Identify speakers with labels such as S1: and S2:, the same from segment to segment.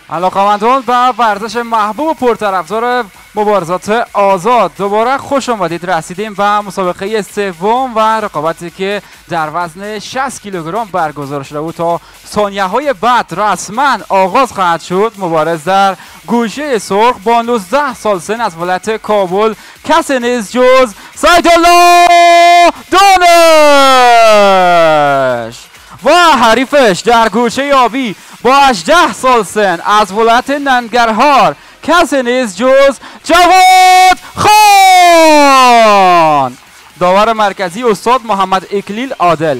S1: علاقه‌مندان به ورزش محبوب و پرطرفدار مبارزات آزاد، دوباره خوش آمدید. رسیدیم به مسابقه سوم و رقابتی که در وزن 60 کیلوگرم برگزار شده بود. تا ثانیه‌های بعد رسما آغاز خواهد شد. مبارز در گوشه سرخ با 19 سال سن از ولایت کابل، کسی نیست جز سیدالله دانش و حریفش در گوشه آبی با 18 سال سن از ولایت ننگرهار، کسی نیست جز جواد خان. داور مرکزی استاد محمد اکلیل عادل.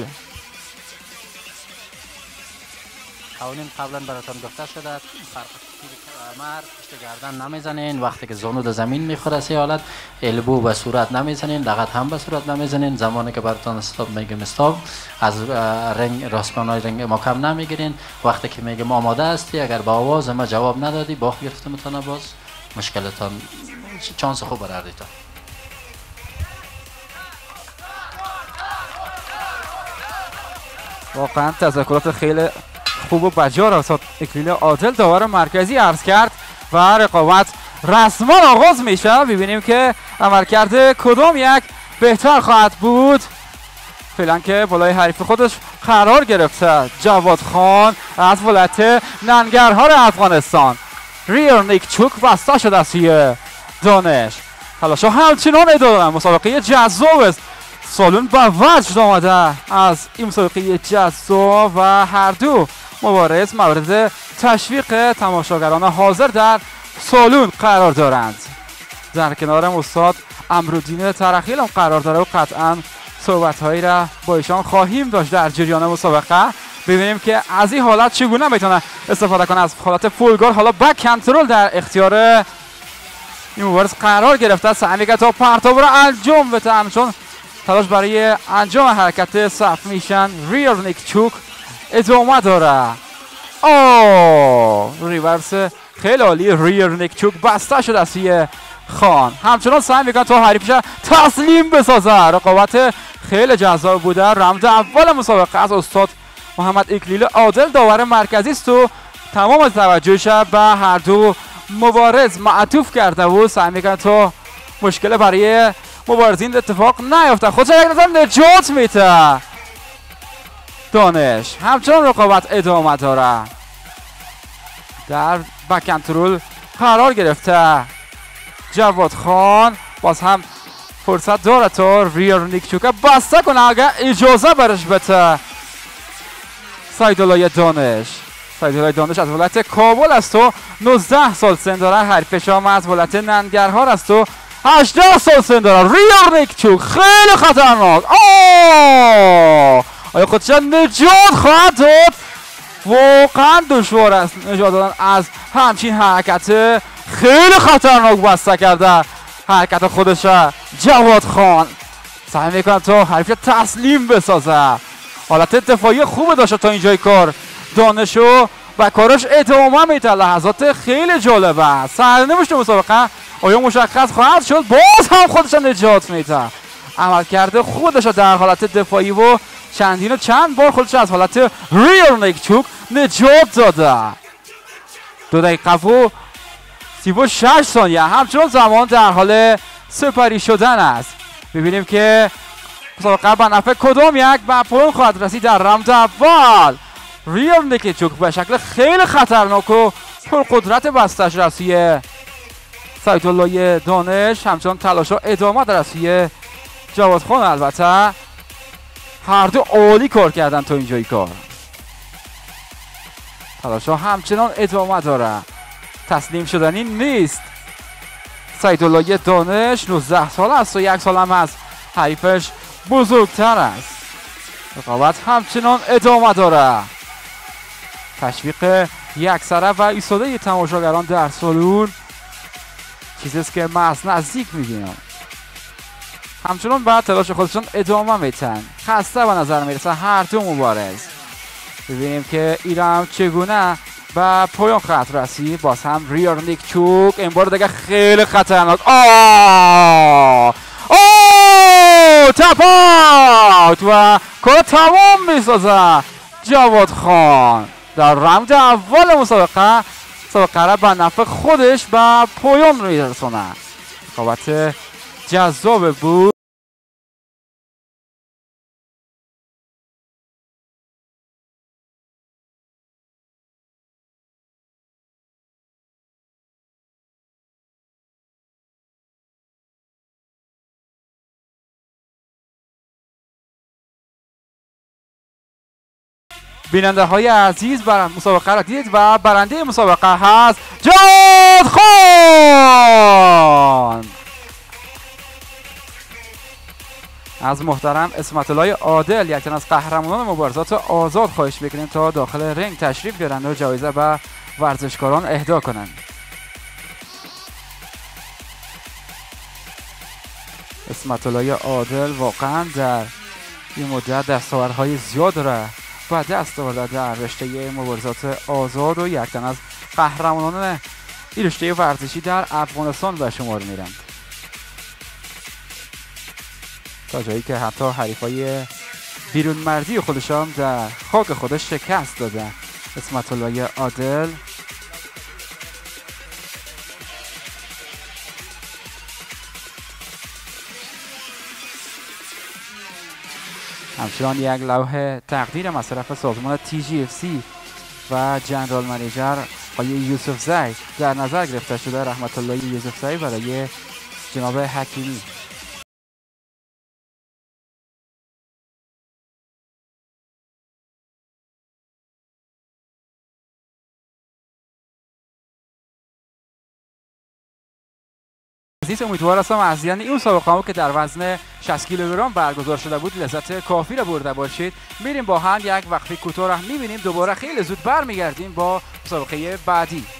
S2: قوانین قبلا براتون گفته شده، فرق کمر پشت گردن نمیزنین، وقتی که زانو در زمین میخوره سه حالت، البو به صورت نمیزنین، لغت هم به صورت نمیزنین. زمانی که براتون استاپ میگم استاپ، از رنگ راسپانای رنگ محکم نمیگیرین. وقتی که میگم آماده هستی، اگر با آواز ما جواب ندادی، باخت گرفته میتونه باز مشکلتان چانس خوب برردی تا.
S1: واقعا تذکرات خیلی خوب و بجا را استاد اکلیل عادل داور مرکزی عرض کرد و رقابت رسما آغاز میشه. ببینیم که عملکرد کدام یک بهتر خواهد بود. فعلا که بالای حریف خودش قرار گرفته جواد خان از ولایت ننگرهار افغانستان. ریر نیکچوک بسته شده سوی دانش. تلاش‌ها همچنان ادامه دارند. مسابقه جذاب است. سالون به وجد آمده از این مسابقه جذاب و هر دو مبارز مورد تشویق تماشاگران حاضر در سالون قرار دارند. در کنارم استاد امرالدین ترخیل هم قرار داره و قطعا صحبت‌هایی را با ایشان خواهیم داشت در جریان مسابقه. ببینیم که از این حالت چگونه میتونه استفاده کنه. از حالت فولگار حالا بک کنترل در اختیار این مبارز قرار گرفته. سعی می‌کنه تا پرتاب را انجام بده، چون تلاش برای انجام حرکت صف میشن. ریر نیکچوک ادامه داره. ریورس خیلی عالی. ریر نیکچوک بسته شده سی خان. همچنان سعی میکنه تا حریفش تسلیم بسازه. رقابت خیلی جذاب بوده. راند اول مسابقه از استاد محمد اکلیل عادل داور مرکزی است و تمام توجهش به هر دو مبارز معطوف کرده و سعی میکنه تا مشکل برای مبارزین اتفاق نیفته. خودش یک نظر نجات میده. دانش همچنان رقابت ادامه داره. در بک کنترل قرار گرفته جواد خان. باز هم فرصت داره تا ریر نیکچوک بسته کنه اگر اجازه برش بده. سیدالله دانش. سیدالله دانش از ولایت کابل است و 19 سال سن داره. حریفش هم از ولایت ننگرهار است و 18 سال سن داره. ریر نیکچوک خیلی خطرناک. آیا خودش نجات خواهد داد؟ واقعا دشوار است نجات دادن از همچین حرکت خیلی خطرناک. بسته کرده حرکت خودش. جواد خان سعی میکنه تا حریف تسلیم بسازه. حالت دفاعی خوب داشته تا اینجای کار دانشو و کارش ادامه میده. لحظات خیلی جالبه. سرنوشت مسابقه آیا مشخص خواهد شد؟ باز هم خودش نجات میده. عملکرد خودش در حالت دفاعی و چندین و چند بار خودش از حالت ریر نیکچوک نجات داده. 2 دقیقه و 36 ثانیه همچنان زمان در حال سپری شدن است. ببینیم که مسابقه به نفع کدام یک به پایان خواهد رسید. در راند اول ریر نیکچوک به شکل خیلی خطرناک و پرقدرت بستش رسید سیدالله دانش. همچنان تلاش‌ها ادامه داره رسید جواد خان. البته هر دو عالی کار کردن تا اینجای کار. تلاش‌ها همچنان ادامه داره. تسلیم شدنی نیست. سیدالله دانش 19 سال است و 1 سال هم از حریفش بزرگتر است. رقابت همچنان ادامه داره. تشویق یکسره و ایستاده تماشاگران در سالون چیزی است که من از نزدیک می‌بینم. همچنان بعد تلاش خودشون ادامه میتن. خسته به نظر میرسه هر دو مبارز. ببینیم که ایران چگونه به پایان خط رسید. باز هم ریر نیکچوک این بار دیگه خیلی خطرناک. تپ اوت و کار تمام میسازه جواد خان. در راند اول مسابقه مسابقه را به نفع خودش به پایان میرسونه. رقابت جذاب بود. بیننده های عزیز مسابقه را دیدید و برنده مسابقه هست جاد خان. از محترم اسمت الله عادل، یکی از قهرمانان مبارزات آزاد، خواهش می‌کنیم تا داخل رنگ تشریف بیارند و جایزه به ورزشکاران اهدا کنند. اسمت الله عادل واقعا در این مدت دستاوردهای زیاد را و دست آورده در رشته مبارزات آزاد و یک تن از قهرمانان این رشته ورزشی در افغانستان به شمار میرند، تا جایی که حتی حریفای بیرون مردی خودشان در خاک خودش شکست داده. اسمت الله عادل همچنان یک لوح تقدیر از طرف سازمان TGFC و جنرال منیجر آقای یوسف زی در نظر گرفته شده. رحمت الله یوسف زی برای جناب حکیمی. امیدوار هستم از دیدن این مسابقه که در وزن 60 کیلوگرم برگزار شده بود لذت کافی را برده باشید. میریم با هم یک وقفه کوتاه را میبینیم، دوباره خیلی زود برمیگردیم با مسابقه بعدی.